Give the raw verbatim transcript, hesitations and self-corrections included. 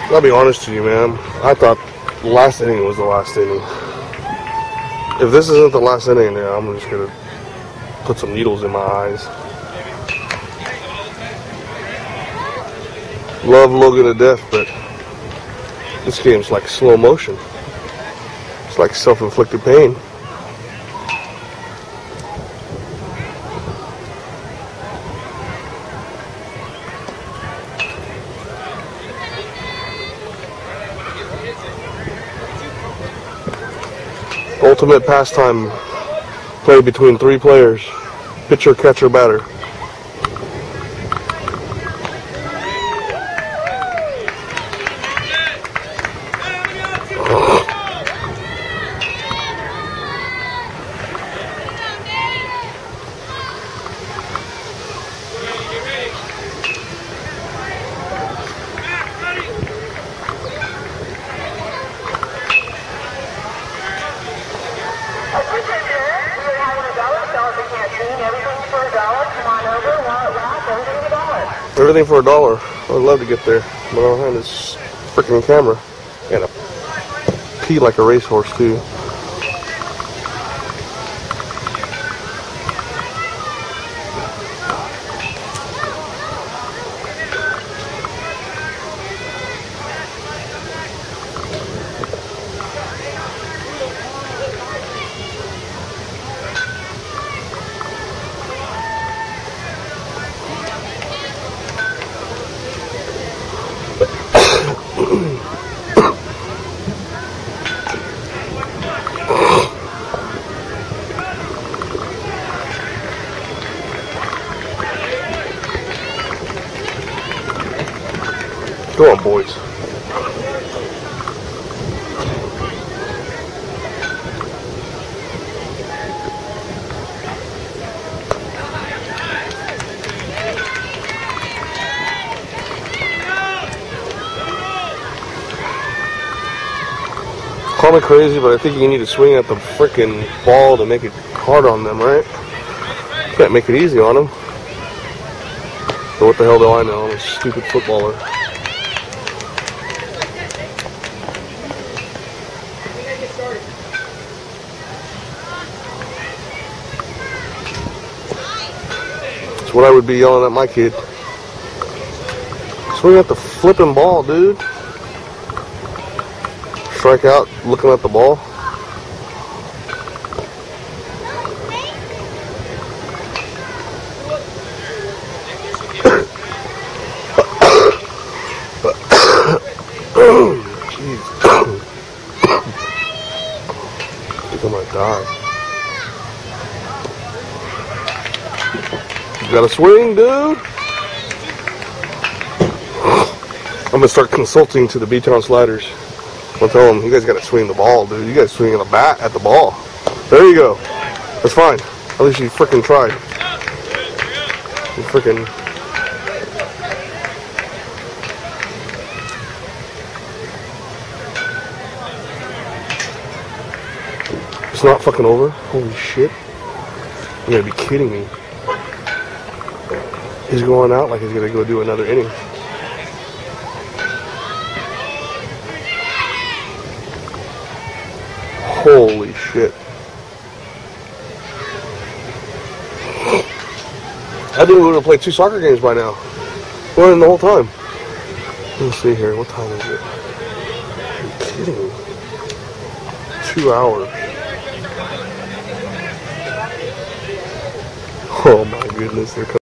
I'll be honest to you, man. I thought the last inning was the last inning. If this isn't the last inning, then I'm just gonna put some needles in my eyes. Love Logan to death, but this game's like slow motion. It's like self-inflicted pain. Ultimate pastime played between three players, pitcher, catcher, batter. Everything for a dollar. I'd love to get there, but I don't have this freaking camera. And a pee like a racehorse too. Go on, boys. Call me crazy, but I think you need to swing at the frickin' ball to make it hard on them, right? Can't make it easy on them. But what the hell do I know? I'm a stupid footballer. That's what I would be yelling at my kid. Swing at the flipping ball, dude. Strike out looking at the ball. Jeez. I think I might die. You gotta swing, dude. I'm gonna start consulting to the B-Town Sliders. I'll tell them, you guys gotta swing the ball, dude. You guys swing the bat at the ball. There you go. That's fine. At least you frickin' tried. You frickin'. It's not fucking over? Holy shit. You're gonna be kidding me. He's going out like he's gonna go do another inning. Holy shit. I think we would have played two soccer games by now. We're in the whole time. Let's see here. What time is it? Are you kidding me? Two hours. Oh my goodness. They're coming.